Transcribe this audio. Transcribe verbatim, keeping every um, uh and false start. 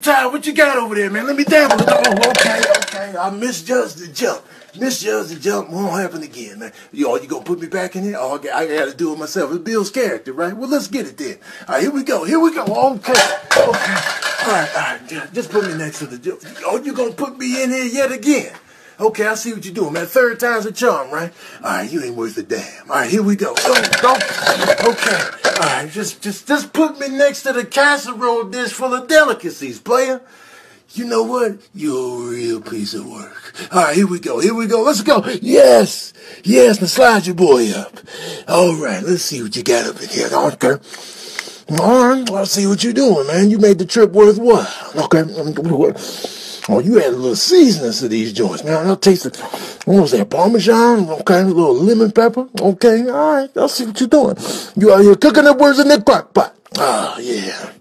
Ty, what you got over there, man? Let me dabble it. Oh, okay, okay. I misjudged the jump. Misjudged the jump. Won't happen again, man. You, oh, you gonna put me back in here? Oh, okay, I gotta do it myself. It's Bill's character, right? Well, let's get it then. All right, here we go. Here we go. Okay, okay. All right, all right. Just put me next to the jump. Oh, you gonna put me in here yet again? Okay, I see what you're doing, man. Third time's a charm, right? All right, you ain't worth a damn. All right, here we go. Go, go. Okay. All right, just, just, just put me next to the casserole dish full of delicacies, player. You know what? You're a real piece of work. All right, here we go. Here we go. Let's go. Yes. Yes, now slide your boy up. All right, let's see what you got up in here. Okay. All right, let's see what you're doing, man. You made the trip worthwhile. Okay. Oh, you add a little seasoning to these joints, man. I'll taste it. What was that, Parmesan? Okay, a little lemon pepper. Okay, all right. I'll see what you're doing. You out here cooking up words in the crock pot. Ah, yeah.